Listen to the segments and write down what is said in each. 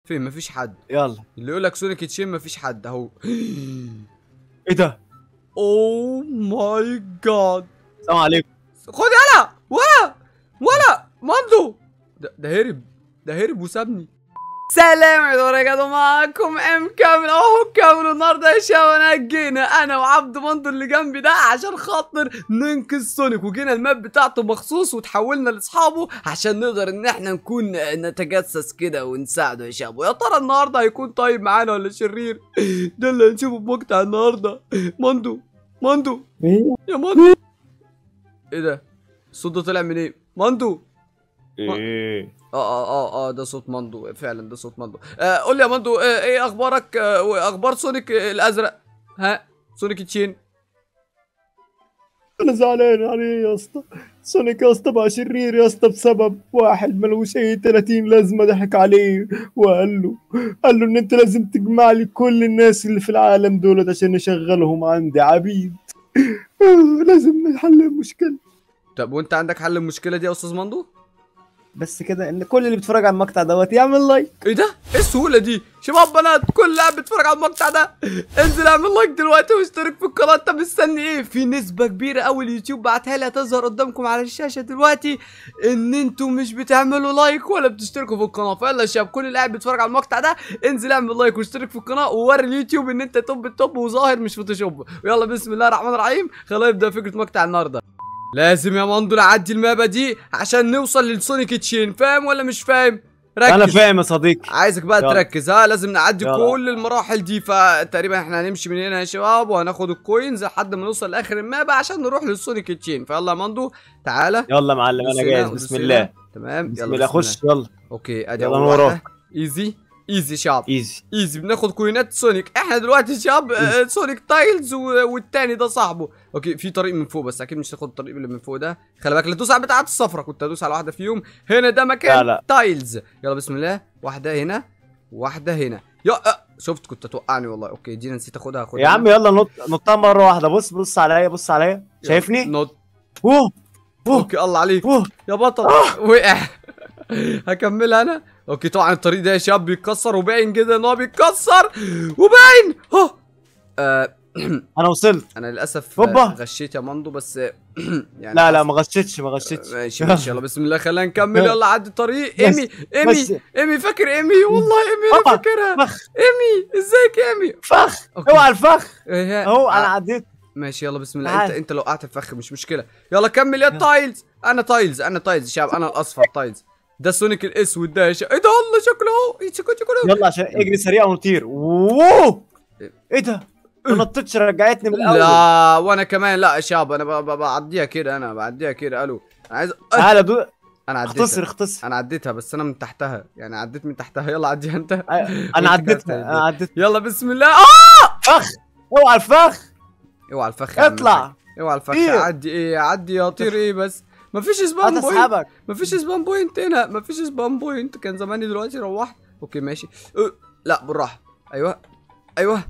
فين؟ مفيش حد. يلا. اللي يقول لك سونيك تشين مفيش حد اهو. ايه ده؟ اوه ماي جاد. السلام عليكم. خد يلا ولا ماندو. ده هرب وسابني. سلام عليكم ورجعنا معاكم كامل اهو. كامل النهارده يا شباب جينا انا وعبد مندو اللي جنبي ده عشان خاطر ننقذ سونيك، وجينا الماب بتاعته مخصوص وتحولنا لاصحابه عشان نقدر ان احنا نكون نتجسس كده ونساعده يا شباب. ويا ترى النهارده هيكون طيب معانا ولا شرير؟ ده اللي هنشوفه في مقطع النهارده. مندو ايه يا مندو. ايه ده؟ الصوت ده طلع منين؟ مندو. ايه ده صوت مندو فعلا، ده صوت مندو. قول لي يا مندو، ايه اخبارك واخبار سونيك الازرق؟ ها سونيك تشين. انا زعلان عليه يا اسطى. سونيك يا اسطى بقى شرير يا اسطى بسبب واحد ملوش اي 30 لازمه ضحك عليه قال له ان انت لازم تجمع لي كل الناس اللي في العالم دولت عشان نشغلهم عندي عبيد. لازم نحل المشكله. طب وانت عندك حل المشكله دي يا استاذ مندو؟ بس كده ان كل اللي بيتفرج على المقطع دوت يعمل لايك. ايه ده؟ ايه السهوله دي؟ شباب بنات كل لاعب بيتفرج على المقطع ده انزل اعمل لايك دلوقتي واشترك في القناه. انت مستني ايه؟ في نسبه كبيره قوي اليوتيوب بعتها لي هتظهر قدامكم على الشاشه دلوقتي ان انتوا مش بتعملوا لايك ولا بتشتركوا في القناه. فيلا يا شباب كل لاعب بيتفرج على المقطع ده انزل اعمل لايك واشترك في القناه ووري اليوتيوب ان انت توب التوب وظاهر مش فوتوشوب. ويلا بسم الله الرحمن الرحيم خلينا نبدا فكره مقطع النهارده. لازم يا مندو نعدي المابا دي عشان نوصل للسونيك تشين. فاهم ولا مش فاهم؟ ركز. انا فاهم يا صديقي. عايزك بقى يلا. تركز. لازم نعدي كل المراحل دي. فتقريبا احنا هنمشي من هنا يا شباب وهناخد الكوينز لحد ما نوصل لاخر المابا عشان نروح للسونيك تشين. فيلا يا مندو تعالى. يلا يا معلم انا جاهز. بسم الله. تمام بسم الله خش. يلا اوكي ادي يلا اول وراك. واحده. ايزي شاب. ايزي بناخد كوينات سونيك. احنا دلوقتي شاب سونيك تايلز والتاني ده صاحبه. اوكي في طريق من فوق بس اكيد مش هاخد الطريق اللي من فوق ده. خلي بالك لا تدوس على بتاعه الصفرة، كنت هدوس على واحده فيهم. هنا ده مكان لا. تايلز. يلا بسم الله. واحده هنا واحده هنا. يا شفت كنت توقعني والله. اوكي دي نسيت اخدها يا عم يلا نطها مره واحده. بص عليا شايفني؟ نط. اوه اوكي الله عليك يا بطل. وقع. هكملها انا. اوكي طبعا الطريق ده يا شباب بيتكسر وباين جدا ان هو بيتكسر وباين. انا وصلت. انا للاسف غشيت يا مندو بس يعني لا ما غشيتش ماشي يلا بسم الله خلينا نكمل. يلا عدي الطريق. ايمي فاكر ايمي؟ والله ايمي انا فاكرها. ايمي ازيك يا ايمي؟ فخ. اوعى الفخ اهو انا عديت. ماشي يلا بسم الله. انت لو وقعت الفخ مش مشكله. يلا كمل يا تايلز. انا تايلز يا شباب. انا الاصفر تايلز. ده سونيك الاسود ده يا شباب. ايه ده والله شكله يلا عشان اجري سريع ونطير. اوه ايه ده؟ ما نطيتش رجعتني من الاول. لا وانا كمان لا يا شباب. انا بعديها كده. انا بعديها كده. الو انا عايز تعالى دو. انا عديتها. اختصر. انا عديتها بس انا من تحتها يعني. عديت من تحتها. يلا عديها انت. انا عديتها. يلا بسم الله. فخ. اوعى الفخ اطلع. اوعى الفخ. عدي يا طير. ايه بس مفيش سبام بوينت. مفيش سبام بوينت. كان زماني دلوقتي روحت. اوكي ماشي. لا بالراحه. ايوه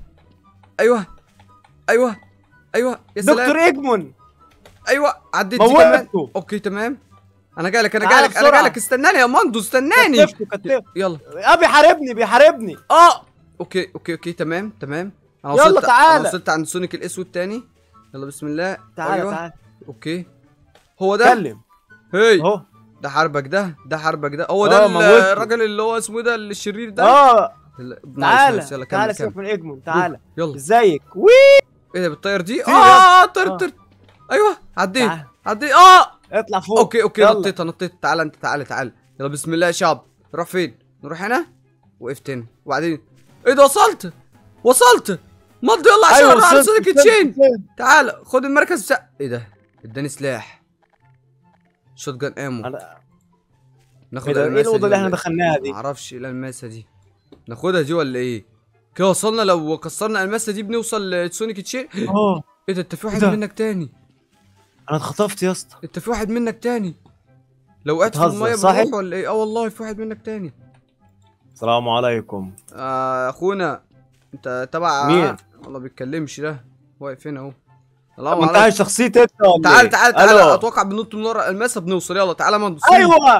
يا سلام. دكتور اجمون. ايوه عديت دي كمان. اوكي تمام. انا جايلك استناني يا مندو استناني. كتفته. يلا بيحاربني. اوكي تمام. انا يلا تعالى. انا وصلت عند سونيك الاسود تاني. يلا بسم الله. تعالى. اوكي هو ده. اتكلم. هي اهو. ده حربك ده هو ده الراجل اللي هو اسمه ده الشرير ده. تعالى سيبك من اجمون. تعالى. يلا ازيك؟ ايه ده بالطير دي؟ طرت. ايوه عديت. اطلع فوق. اوكي نطيت. تعالى. يلا بسم الله يا شباب. نروح فين؟ نروح هنا. وقفت هنا وبعدين ايه ده؟ وصلت. مضي يلا عشان اروح على سونيك تشين. تعالى خد المركز بتاع. ايه ده؟ اداني سلاح شوت جان امو. ناخد ايه الاوضه اللي احنا دخلناها دي؟ معرفش ايه الالماسه دي. ناخدها دي ولا ايه؟ كده وصلنا. لو كسرنا الالماسه دي بنوصل لسونيك تشين. ايه ده؟ انت في واحد منك تاني. انا اتخطفت يا اسطى. انت في واحد منك تاني. لو وقعت في الميه بنروح ولا ايه؟ والله في واحد منك تاني. السلام عليكم. اخونا انت تبع مين؟ والله بيتكلمش ده. واقف هنا اهو. انت شخصيتي انت ولا تعال اتوقع بننط من ورا الماسه بنوصل. يلا تعالى مندو. ايوه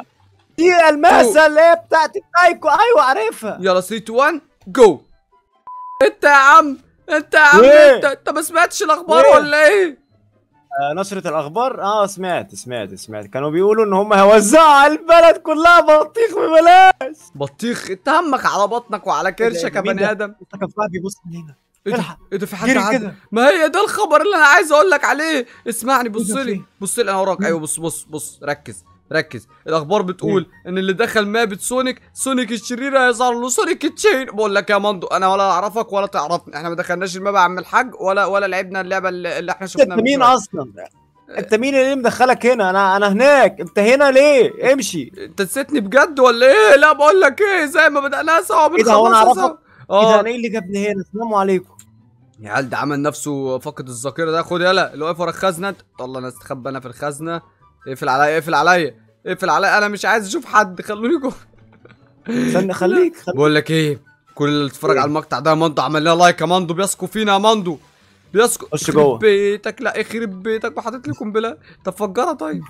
دي الماسه اللي هي بتاعت التايكو. ايوه عارفها. يلا 3 2 1 جو. انت يا عم انت ما سمعتش الاخبار ولا ايه؟ نشرة الاخبار سمعت كانوا بيقولوا ان هم هيوزعوا على البلد كلها بطيخ ببلاش. بطيخ؟ انت همك على بطنك وعلى كرشك يا بني ادم. كان في واحد بيبص من هنا. ايه ده في حد عدى؟ ما هي ده الخبر اللي انا عايز اقول لك عليه. اسمعني بص لي انا وراك. ايوه بص ركز. الاخبار بتقول ان اللي دخل مابة سونيك الشرير هيظهر له سونيك تشين. بقول لك يا مندو انا ولا اعرفك ولا تعرفني، احنا ما دخلناش المابة يا عم الحاج ولا لعبنا اللعبه اللي احنا شفناها. انت مين اصلا؟ انت مين اللي مدخلك هنا؟ انا هناك، انت هنا ليه؟ امشي. انت نسيتني بجد ولا ايه؟ لا بقول لك ايه، زي ما بدأناها سوا بنخلصها سوا. ايه ده؟ انا ايه اللي جابني هنا؟ السلام عليكم يا عيال. ده عمل نفسه فقد الذاكره ده. خد يلا اللي واقف ورا الخزنه. والله انا استخبى انا في الخزنه. اقفل عليا انا مش عايز اشوف حد، خلوني جوه. استنى خليك. بقول لك ايه، كل اللي اتفرج على المقطع ده يا مندو عمل لنا لايك يا مندو. بيثقوا فينا يا مندو، بيثقوا. خش جوه بيتك. لا يخرب بيتك وحاطط لي قنبله. طب فجرها. طيب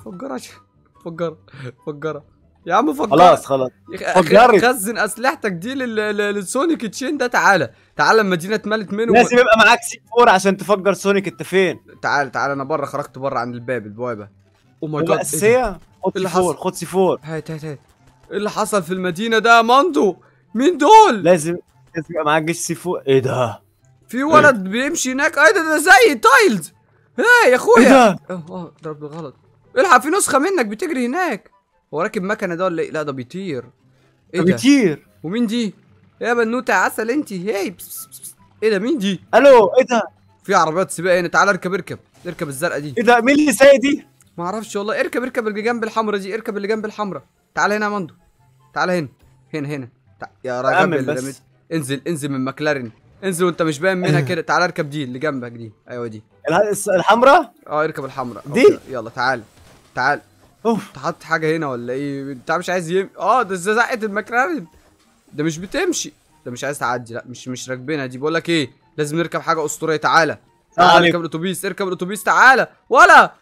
فجرها يا عم. فجرها خلاص. خزن اسلحتك دي للسونيك تشين ده. تعالى المدينه اتملت منه. لازم يبقى معاك C4 عشان تفجر سونيك. انت فين؟ تعالى انا بره. خرجت بره عن البوابه. او ماي جاد. الاساسيه. خد C4. هات. ايه اللي حصل في المدينه ده يا ماندو؟ مين دول؟ لازم يبقى معاك جيش C4. ايه ده؟ في ولد بيمشي هناك. ايه ده زي تايلز. يا اخويا. ايه ده؟ ضرب غلط. الحق في نسخه منك بتجري هناك. هو راكب مكنه ده ولا ايه؟ لا ده بيطير. ايه ده؟ بيطير. ومين دي؟ يا بنوته عسل انت. هي ايه ده؟ مين دي؟ الو. ايه ده؟ في عربيات سباق هنا. تعالى اركب الزرقاء دي. ايه ده؟ مين اللي سايق دي؟ ما اعرفش والله. اركب اللي جنب الحمرا دي. اركب اللي جنب الحمرا. تعالى هنا يا مندو. تعالى هنا. يا راجل انزل من ماكلارين. انزل وانت مش باين منها كده. تعالى اركب دي اللي جنبك دي. ايوه دي الحمراء. اركب الحمراء دي. يلا تعال. انت حاطط حاجه هنا ولا ايه؟ انت مش عايز ده زقه الماكلارين. ده مش بتمشي. ده مش عايز تعدي. لا مش راكبينها دي. بقول لك ايه، لازم نركب حاجه اسطوريه. تعالى اركب الاتوبيس. تعالى ولا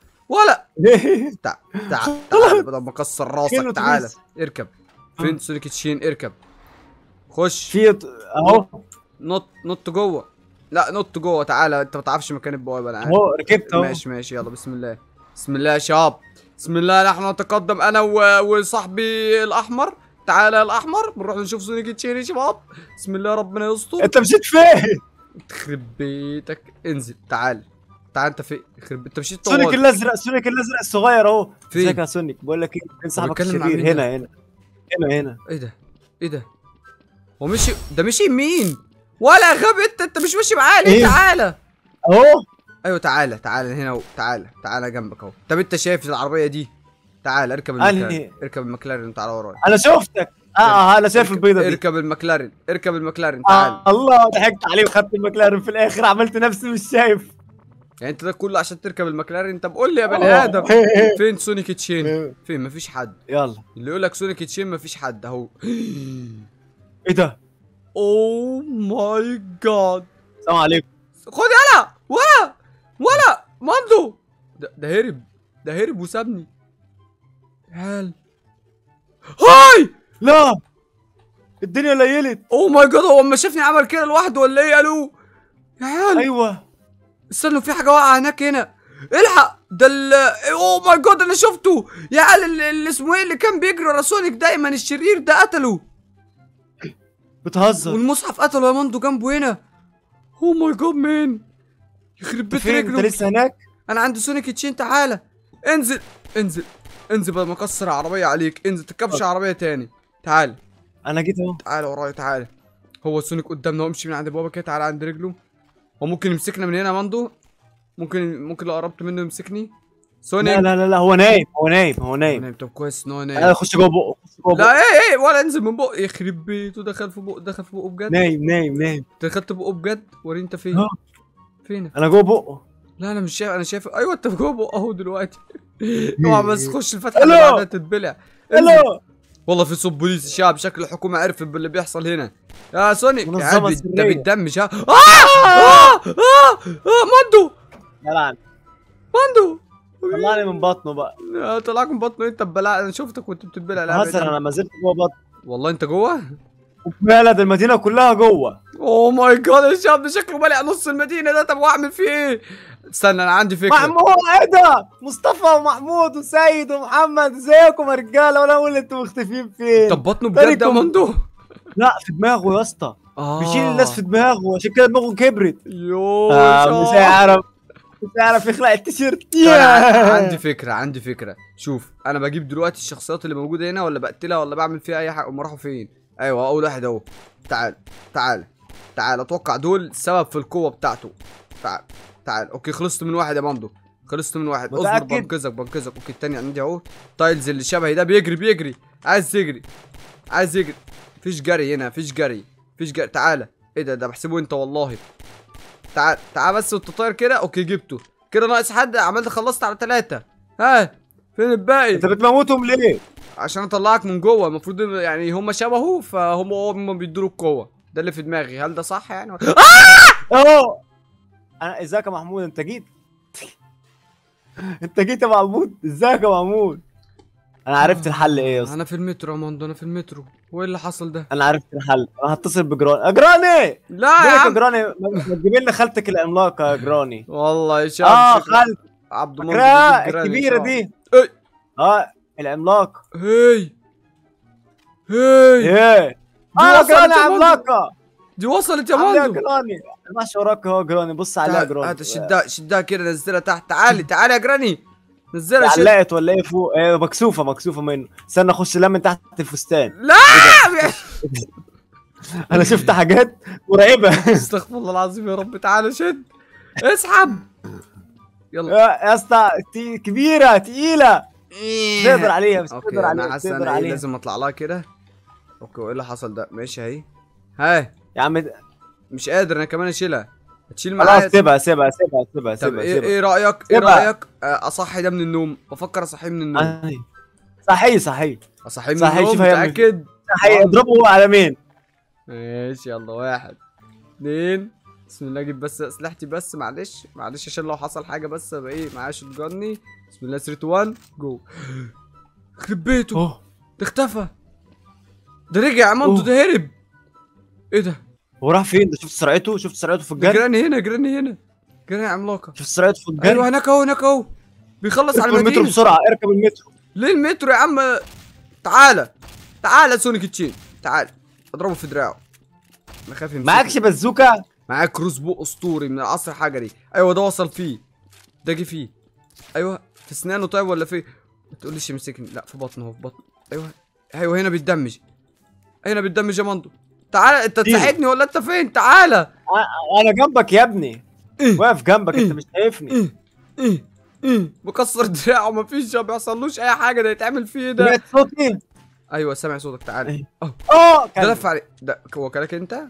تعال بدل ما اكسر راسك. تعالى اركب. فين سونيك تشين؟ اركب. خش اهو. نط جوه. لا نط جوه. تعالى انت ما تعرفش مكان البوابه. انا عارف. اهو ركبت اهو. ماشي يلا. بسم الله يا شباب. بسم الله. نحن نتقدم انا وصاحبي الاحمر. تعالى يا الاحمر بنروح نشوف سونيك تشين يا شباب. بسم الله ربنا يستر. انت مشيت فين؟ تخرب بيتك. انزل. تعال انت فين؟ يخرب انت مشيت طوال. سونيك الازرق الصغير اهو. ازيك يا سونيك؟ بقول لك ايه، فين صاحبك الشرير؟ هنا. ايه ده؟ هو مشي يمين ولا غبي؟ انت مش ماشي معايا ليه؟ تعالى اهو. ايوه تعالى هنا اهو. تعالى جنبك اهو. طب انت شايف العربيه دي؟ تعالى اركب المكلارين. تعالى ورايا. انا شفتك. انا شايف البيضه دي. اركب المكلارين. تعالى. الله ضحكت عليه وخدت المكلارين في الاخر. عملت نفسي مش شايف. يعني انت ده كله عشان تركب المكلارين؟ طب قول لي يا بني ادم فين سونيك تشين؟ فين؟ مفيش حد. يلا اللي يقول لك سونيك تشين مفيش حد اهو. ايه ده؟ اوه ماي جاد. السلام عليكم. خد يلا. ولا ماندو. ده هرب وسابني. هاي لا الدنيا ليلت. اوه ماي جاد. هو اما شافني عمل كده لوحده ولا ايه؟ الو يا عيال. ايوه استنوا في حاجه واقعه هناك. هنا الحق. ده اوه ماي جاد انا شفته يا عيال. اللي اسمه ايه اللي كان بيجري ورا سونيك دايما الشرير ده قتله. بتهزر. والمصحف قتله يا ماندو جنبه هنا. اوه ماي جاد مان. يخرب بيت رجله. انت لسه هناك؟ انا عند سونيك تشين. تعالى انزل بدل ما اكسر العربيه عليك. انزل تركبش عربيه تاني. تعال. انا جيت اهو. تعالى ورايا. تعالى. هو سونيك قدامنا. امشي من عند البابا كده. تعالى عند رجله. هو ممكن يمسكنا من هنا يا ماندو. ممكن لو قربت منه يمسكني. سونيك. لا هو نايم. طب كويس ان هو نايم. خش جوه بقه. لا ايه ولا انزل من بقه. يخرب بيته. دخل في بقه بجد. نايم. دخلت بقه بجد. وريني انت فين. فين؟ انا جوه بقه. لا انا مش شايف. انا شايف. ايوه انت جوه بقه اهو دلوقتي. اوعى بس خش الفتحه اللي بعدها تتبلع. والله في صوت بوليس الشعب. شكل الحكومه عرفت باللي بيحصل هنا يا سونيك. ده بيتدمج. ماندو. يلا طلعني من بطنه بقى. طلعك من بطنه انت ببلع، انا شفتك وانت بتتبلع. لا هزر، انا ما زلت جوه بطنه والله انت جوه. بلد المدينه كلها جوه. اوه ماي جاد الشاب ده شكله بلع نص المدينه ده. طب واعمل فيه ايه؟ استنى انا عندي فكره. محمود، ايه ده؟ مصطفى ومحمود وسيد ومحمد، ازيكم يا رجاله؟ وانا اقول انتوا مختفيين فين؟ طب بطنه بجد يا مندو؟ لا في دماغه يا اسطى، بيشيل الناس في دماغه عشان كده دماغه كبرت. يوه مش هيعرف، مش هيعرف يخلع التيشيرت. طب أنا عندي فكره. شوف انا بجيب دلوقتي الشخصيات اللي موجوده هنا، ولا بقتلها، ولا بعمل فيها اي حاجه. هم راحوا فين؟ ايوه اول واحد اهو. تعال تعال تعال. اتوقع دول السبب في القوه بتاعته. تعال تعال. اوكي خلصت من واحد يا مندو، خلصت من واحد. اصبر بنقذك. اوكي التاني عندي اهو. تايلز اللي شبهي ده بيجري عايز يجري. مفيش جري هنا، مفيش جري. تعالى. ايه ده بحسبه انت والله. تعال بس وانت طاير كده. اوكي جبته كده. ناقص حد. عملت خلصت على 3. ها فين الباقي؟ انت بتموتهم ليه؟ عشان اطلعك من جوه. المفروض يعني هم شبهه، فهم بيدوا له القوه. ده اللي في دماغي. هل ده صح يعني؟ اهو. انا ازيك يا محمود؟ انت جيت انت جيت يا محمود. ازيك يا محمود؟ انا عرفت الحل ايه يا اسطى. انا في المترو يا ماندو، انا في المترو. وايه اللي حصل ده؟ انا عرفت الحل. انا هتصل بجراني. اجراني لا يا عم. جراني، ما تجيب لنا خالتك العملاقه يا جراني. والله يا شباب. خالتك عبد المنصور الكبيره دي. ايه العملاقه. هي جراني عملاقه. دي وصلت يا ماندو. يا جراني انا ماشي وراك اهو. جراني بص عليها جراني. هات شدها كده، نزلها تحت. تعالي يا جراني. نزلها. علقت ولا ايه فوق؟ مكسوفه منه. استنى اخش لها من تحت الفستان. لا انا شفت حاجات مرعبه. استغفر الله العظيم يا رب. تعالى شد، اسحب. يلا يا اسطى كبيره تقيله. تقدر عليها بس اوكي تقدر انا عليها. حاسس ان انا لازم اطلع لها كده. اوكي وايه اللي حصل ده؟ ماشي اهي. ها يا عم مش قادر انا كمان اشيلها. هتشيل معايا. خلاص سيبها. طب ايه رايك اصحي ده من النوم؟ بفكر اصحيه من النوم. صحيح اصحيه من النوم. متاكد؟ صحيح. اضربه على مين؟ ماشي يلا. 1 2. بسم الله. اجيب بس اسلحتي بس. معلش عشان لو حصل حاجه بس ابقى ايه معايا شوت جني. بسم الله 3 2 1 جو. يخرب بيته. ده اختفى. ده رجع يا مامتو. ده هرب. ايه ده؟ هو راح فين ده؟ شفت سرعته في الجري. جراني هنا. جراني عملاقه. شفت سرعته في الجري. ايوه هناك اهو. بيخلص على المدينه. المترو بسرعه. اركب المترو. ليه المترو يا عم؟ تعالى سونيك تشين. تعالى اضربه في دراعه. انا خايف يمسكني. معكش بازوكا؟ معايا كروس بو اسطوري من العصر الحجري. ايوه ده وصل فيه. ده جه فيه. ايوه في اسنانه. طيب ولا في؟ ما تقوليش يمسكني. لا في بطنه. ايوه هنا بيتدمج. يا مندو. تعالى انت تساعدني ولا انت فين؟ تعالى. انا جنبك يا ابني. واقف جنبك. انت مش شايفني. بكسر دراعه. مفيش ما بيحصلوش اي حاجه. ده يتعمل فيه ايه ده؟ سمعت صوتي؟ ايوه سامع صوتك. تعالى. ده لف عليك. ده هو كلك انت؟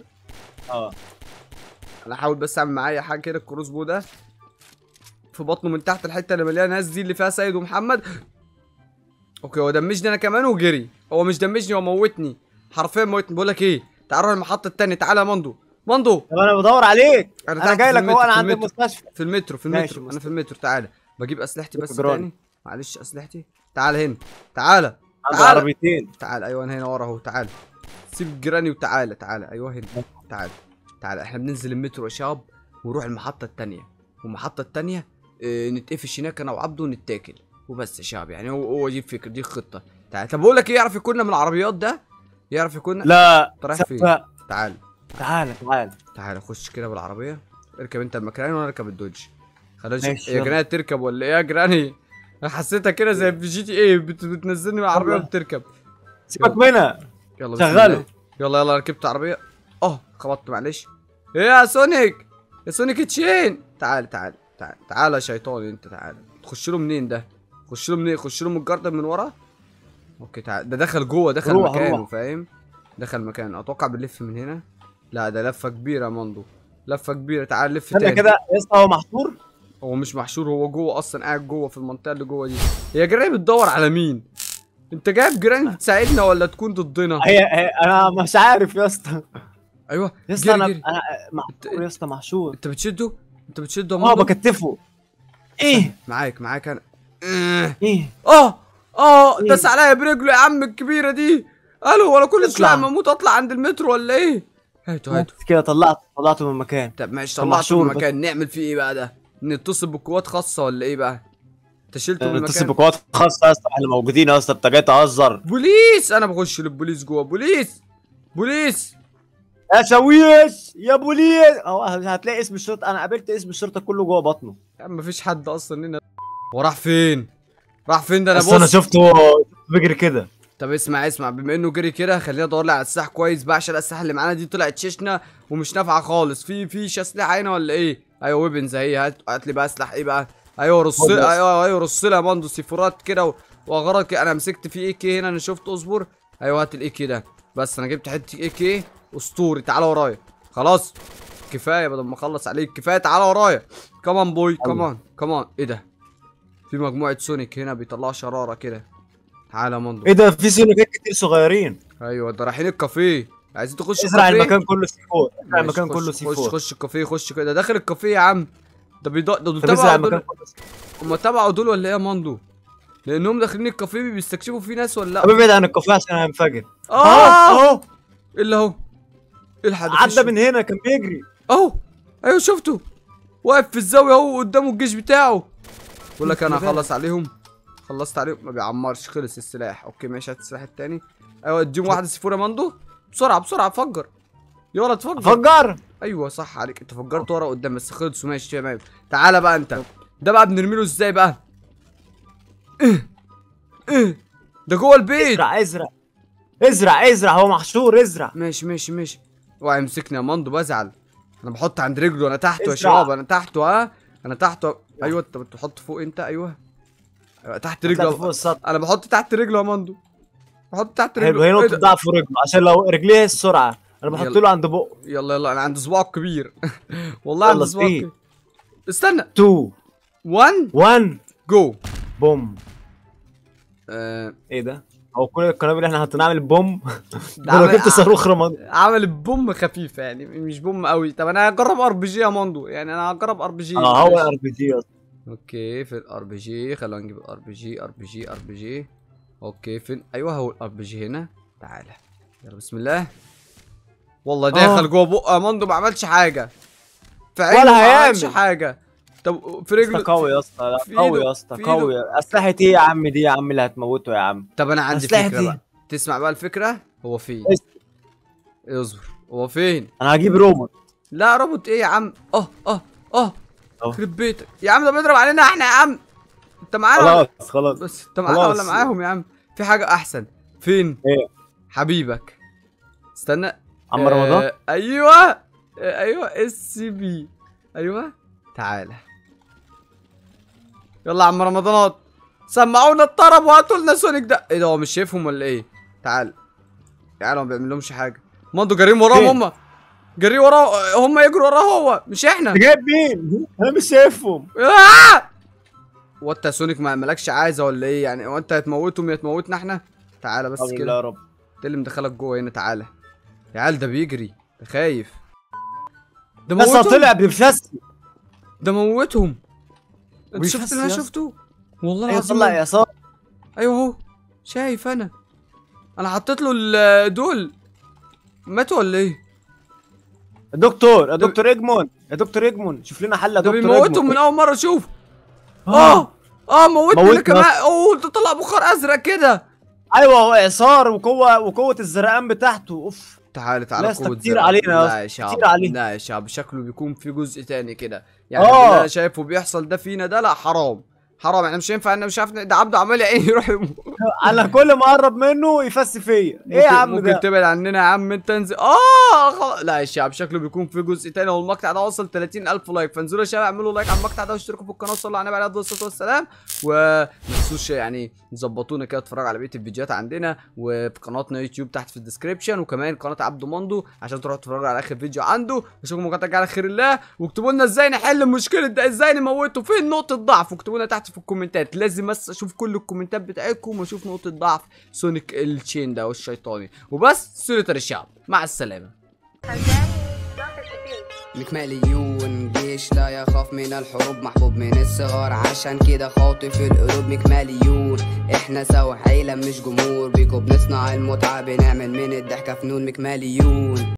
انا هحاول بس اعمل معايا حاجه كده. الكروس بو ده في بطنه من تحت الحته اللي مليانه ناس دي اللي فيها سيد ومحمد. اوكي هو دمجني انا كمان وجري. هو مش دمجني، هو موتني حرفيا. موتني. بقول لك ايه، تعال نروح المحطه الثانيه. تعالى يا مندو. طب انا بدور عليك. انا جاي لك اهو. انا عند المستشفى. في المترو. انا في المترو. تعالى بجيب اسلحتي بس تاني. معلش اسلحتي. تعالى هنا. تعالى عربيتين. تعالى. ايوه انا هنا ورا اهو. تعالى سيب جيراني وتعالى. ايوه هنا. تعالى احنا بننزل المترو يا شباب ونروح المحطه الثانيه. والمحطه الثانيه نتقفش هناك انا وعبده ونتاكل وبس يا شباب. يعني هو دي الفكره، دي الخطه. تعالى. طب بقول لك ايه، يعرف يكوننا من العربيات ده؟ يعرف يكوننا؟ لا رايح فين؟ تعالى خش كده بالعربيه. اركب انت المكان وانا اركب الدوج. خلاص يا جراني تركب ولا ايه يا جراني؟ انا حسيتها كده زي في جي تي ايه بتنزلني من العربيه وبتركب. سيبك منها. يلا شغله. يلا ركبت عربيه. خبطت معلش. ايه يا سونيك تشين. تعال يا شيطان انت. تعال. تخش له منين ده؟ خش له من الجردل من ورا. اوكي تعال. ده دخل جوه. مكانه. فاهم؟ دخل مكانه. اتوقع بنلف من هنا. لا ده لفه كبيره يا مندو. تعال لف تاني كده يا اسطى. هو محشور؟ هو مش محشور. هو جوه اصلا. قاعد جوه في المنطقه اللي جوه دي. هي جراني بتدور على مين؟ انت جايب جراني تساعدنا ولا تكون ضدنا؟ هي انا مش عارف يا اسطى. ايوه يا اسطى انا محشور يا اسطى. محشور. انت بتشده يا مندو؟ بكتفه. ايه معاك انا. ايه داس عليا برجله يا عم الكبيره دي. الو، ولا كل شويه لما اموت اطلع عند المترو ولا ايه؟ هاتوا كده طلعته من المكان. طب ماشي، كان طلعته من محشور المكان، نعمل فيه ايه بقى ده؟ نتصل بقوات خاصه ولا ايه بقى؟ انت شلته من نتصل المكان؟ بقوات خاصة يا اسطى، احنا موجودين يا اسطى، انت جاي تهزر؟ بوليس، انا بخش للبوليس جوه. بوليس يا شويش يا بوليس، اهو هتلاقي اسم الشرطة، انا قابلت اسم الشرطة كله جوه بطنه. يا عم مفيش حد اصلا هنا. وراح فين؟ راح فين ده؟ انا بس انا بص. شفته بيجري كده. طب اسمع، بما انه جري كده خلينا ندور لي على السلاح كويس بقى، عشان الاسلحه اللي معانا دي طلعت ششنه ومش نافعه خالص. في اسلحه هنا ولا ايه؟ ايوه ويبنز اهي. هات لي بقى سلاح ايه بقى؟ ايوه رص، ايوه رص لي يا ماندو سيفورات كده واغراض كده. انا مسكت في اي كي هنا، انا شفت. اصبر. ايوه هات الاي كي ده. بس انا جبت حته اي كي اسطوري. تعالى ورايا. خلاص كفايه، بدل ما اخلص عليك كفايه. تعالى ورايا. كمان بوي، كمان. ايه ده؟ في مجموعه سونيك هنا بيطلعوا شراره كده. تعالى يا ماندو. ايه ده؟ في سونيكات كتير صغيرين. ايوه ده رايحين الكافيه. عايزين تخشوا ازرع الكافيه؟ المكان كله سي 4. ازرع ماشي، المكان كله سي 4. خش الكافيه. خش كده. داخل الكافيه يا عم. ده دول طب ازرع تبعوا المكان دول. كله سي 4. هم تبعوا دول ولا ايه يا ماندو؟ لانهم داخلين الكافيه بيستكشفوا فيه ناس ولا طب لا؟ ابعد عن الكافيه عشان هنفجر. اهو ايه اللي اهو؟ الحق عدى من هنا كان بيجري اهو. ايوه شفته واقف في الزاويه اهو قدامه الجيش بتاعه. بقول لك انا هخلص عليهم. خلصت عليهم. ما بيعمرش. خلص السلاح. اوكي ماشي. هات السلاح التاني. ايوه اديهم واحده سيفور يا ماندو. بسرعه فجر. يلا تفجر. فجر. ايوه صح عليك، انت فجرت ورا قدام بس خلصوا. ماشي تمام. تعالى بقى انت. ده بقى بنرمي له ازاي بقى؟ ده جوه البيت. ازرع هو محشور، ازرع. ماشي. اوعى يمسكني يا ماندو، بزعل. انا بحط عند رجله. انا تحته يا ازرع. شباب. انا تحته. انا تحته. ايوه انت بتحط فوق انت. ايوه تحت رجله. فوق السطح. انا بحط تحت رجله يا ماندو. بحط تحت حلو، رجله. هي ايه نقطة ده؟ ضعف في رجله عشان لو رجليه السرعة. انا بحط يلا. له عند بقه. يلا انا عند صباعه الكبير. والله عند يلا صباعه 3 الكبير. استنى. 2 1 1 جو. بوم. آه. ايه ده؟ هو كل القنابل اللي احنا حطيناها نعمل بوم؟ ده انا جبت صاروخ رمضان. عمل بوم خفيفه يعني، مش بوم قوي. طب انا هجرب ار بي جي يا ماندو. يعني انا هجرب ار بي جي. هو ار بي جي اصلا. اوكي في الار بي جي. خلينا نجيب الار بي جي. اوكي فين؟ ايوه هو الار بي جي هنا. تعالى يلا بسم الله. والله داخل جوه بقه يا ماندو ما عملش حاجه. في عينه ولا ما هيعمل عملش حاجه. طب في رجله. قوي يا اسطى، في قوي إيده- يا اسطى، في قوي. إيده. اسلحة ايه يا عم دي يا عم اللي هتموته يا عم؟ طب انا عندي أسلحة فكره إيه؟ بقى. تسمع بقى الفكره. هو فين؟ اصبر. هو فين؟ انا هجيب روبوت. لا روبوت ايه يا عم؟ أهو. يخرب بيتك يا عم. ده بيضرب علينا احنا يا عم. انت معانا خلاص. بس انت معانا ولا معاهم يا عم؟ في حاجه احسن. فين؟ ايه؟ حبيبك. استنى. عم رمضان. ايوه اس بي. ايوه تعالى. يلا يا عم رمضانات. سمعونا الطرب وهاتوا لنا سونيك ده. ايه ده؟ هو مش شايفهم ولا ايه؟ تعال ما بيعملهمش حاجه. ماندو جارين وراهم هم. جارين وراه. هم يجروا وراه هو مش احنا. انت جايب مين؟ انا مش شايفهم. هو انت يا سونيك مالكش عايزه ولا ايه يعني؟ هو انت هتموتهم يا تموتنا احنا؟ تعالى بس كده. يا رب. انت اللي مدخلك جوه هنا. تعالى يا عيال. ده بيجري. ده خايف. ده بس موتهم. طلع بنفسي. ده موتهم. انت بيفسي شفت اللي انا يا شفته؟ والله ايوه العظيم. طلع يا صاحبي. ايوه اهو. شايف انا حطيت له دول. ماتوا ولا ايه؟ يا دكتور اجمون شوف لنا حل يا ده دكتور بيموتهم من اول مره اشوف. موتني انا كمان. ده طلع بخار ازرق كده. ايوه هو اعصار وقوه الزرقان بتاعته. اوف. تعالى لا اسطى قوة كتير زرق. علينا يا لا يا اسطى، شعب. كتير علينا. لا يا شعب شكله بيكون في جزء تاني كده يعني. اللي انا شايفه بيحصل ده فينا ده. لا حرام. احنا مش ينفع. انا مش عارف. ده عبده عمال يا عيني يروح يموت. انا كل ما اقرب منه يفسي فيا. ايه يا عم ده؟ ممكن تبعد عننا يا عم انت. انزل. لا يا شباب شكله بيكون في جزء تاني. والمقطع ده وصل 30,000 لايك. فانزلوا يا شباب اعملوا لايك على المقطع ده واشتركوا في القناه وصلوا على النبي عليه الصلاه والسلام. وما تنسوش يعني تظبطونا كده تتفرجوا على بقيه الفيديوهات عندنا. وفي قناتنا يوتيوب تحت في الديسكربشن. وكمان قناه عبده ماندو عشان تروحوا تتفرجوا على اخر فيديو عنده. اشوفكم مقاطع على خير الله. واكتبوا لنا ازاي نحل المشكله ده. ازاي نموته. فين نقطه ضعف. واكتبوا لنا تحت في الكومنتات. لازم بس اشوف كل الكومنتات بتاعتكم واشوف نقطه ضعف سونيك التشين ده والشيطاني. وبس سوري الشعب. مع السلامه. مكماليون، جيش لا يخاف من الحروب، محبوب من الصغار عشان كده خاطف القلوب. مكماليون، احنا سوا عيلة مش جمهور، بيكو بنصنع المتعة، بنعمل من الضحكة فنون. مكماليون.